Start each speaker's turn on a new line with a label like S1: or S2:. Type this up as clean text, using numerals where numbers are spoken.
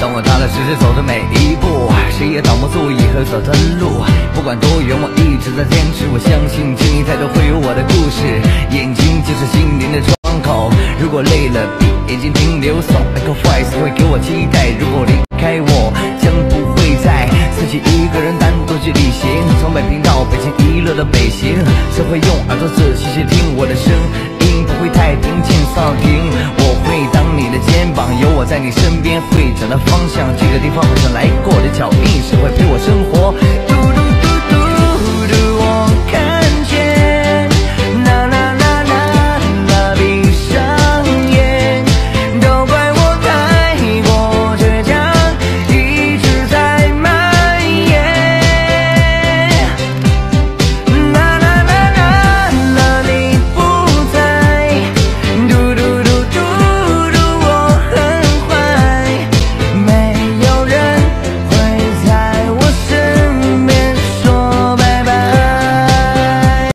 S1: 让我踏踏实实走的每一步，谁也挡不住以后走的路。不管多远，我一直在坚持，我相信经历太多会有我的故事。眼睛就是心灵的窗口，如果累了，闭眼睛停留，So Michael Fries 会给我期待。如果离开我，将不会再自己一个人单独去旅行。从北平到北京，一路的北行，谁会用耳朵仔细去听我的声音？不会太平静丧停，我会当你的肩膀，有我在你身边，会找到方向。这个地方好像来过的脚印，谁会陪我生活？